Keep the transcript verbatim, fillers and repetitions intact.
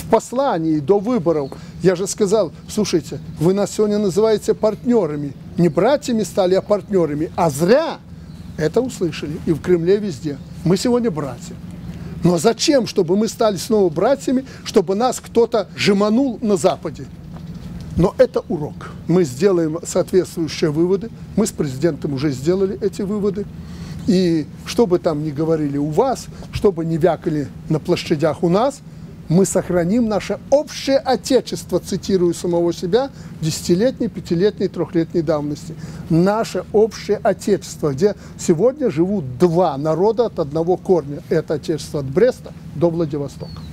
послании до выборов я же сказал: слушайте, вы нас сегодня называете партнерами. Не братьями стали, а партнерами. А зря это услышали. И в Кремле везде. Мы сегодня братья. Но зачем, чтобы мы стали снова братьями, чтобы нас кто-то жеманул на Западе? Но это урок. Мы сделаем соответствующие выводы. Мы с президентом уже сделали эти выводы. И что бы там ни говорили у вас, что бы ни вякали на площадях у нас, мы сохраним наше общее отечество, цитирую самого себя, десятилетней, пятилетней, трехлетней давности. Наше общее отечество, где сегодня живут два народа от одного корня. Это отечество от Бреста до Владивостока.